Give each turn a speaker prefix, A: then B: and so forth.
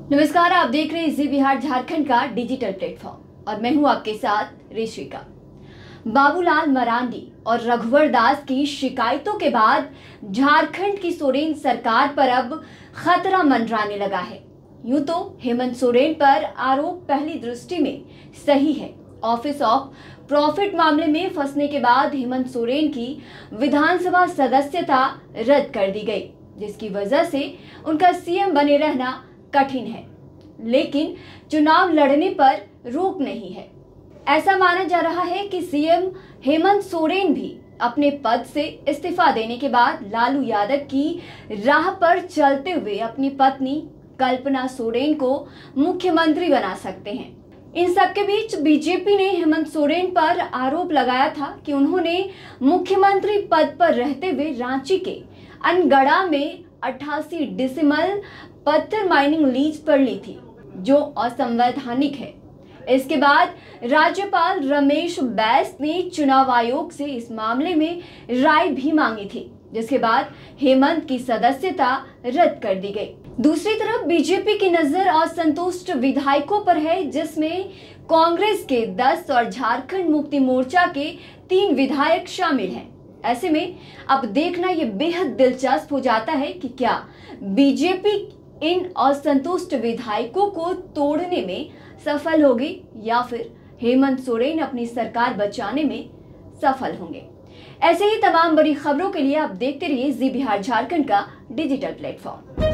A: नमस्कार, आप देख रहे हैं जी बिहार झारखंड का डिजिटल प्लेटफॉर्म और मैं हूं आपके साथ ऋषिका। बाबूलाल मरांडी और रघुवर दास की शिकायतों के बाद झारखंड की सोरेन सरकार पर अब खतरा मंडराने लगा है। यूं तो हेमंत सोरेन पर आरोप पहली दृष्टि में सही है। ऑफिस ऑफ प्रॉफिट मामले में फंसने के बाद हेमंत सोरेन की विधानसभा सदस्यता रद्द कर दी गई, जिसकी वजह से उनका सीएम बने रहना कठिन है, लेकिन चुनाव लड़ने पर रोक नहीं है। ऐसा माना जा रहा है कि सीएम हेमंत सोरेन भी अपने पद से इस्तीफा देने के बाद लालू यादव की राह पर चलते हुए अपनी पत्नी कल्पना सोरेन को मुख्यमंत्री बना सकते हैं। इन सबके बीच बीजेपी ने हेमंत सोरेन पर आरोप लगाया था कि उन्होंने मुख्यमंत्री पद पर रहते हुए रांची के अनगढ़ा में 88 डिसिमल पत्थर माइनिंग लीज पर ली थी, जो असंवैधानिक है। इसके बाद राज्यपाल रमेश बैस ने चुनाव आयोग से इस मामले में राय भी मांगी थी, जिसके बाद हेमंत की सदस्यता रद्द कर दी गई। दूसरी तरफ बीजेपी की नजर असंतुष्ट विधायकों पर है, जिसमें कांग्रेस के 10 और झारखंड मुक्ति मोर्चा के 3 विधायक शामिल हैं। ऐसे में अब देखना यह बेहद दिलचस्प हो जाता है कि क्या बीजेपी इन असंतुष्ट विधायकों को तोड़ने में सफल होगी या फिर हेमंत सोरेन अपनी सरकार बचाने में सफल होंगे। ऐसे ही तमाम बड़ी खबरों के लिए आप देखते रहिए जी बिहार झारखंड का डिजिटल प्लेटफॉर्म।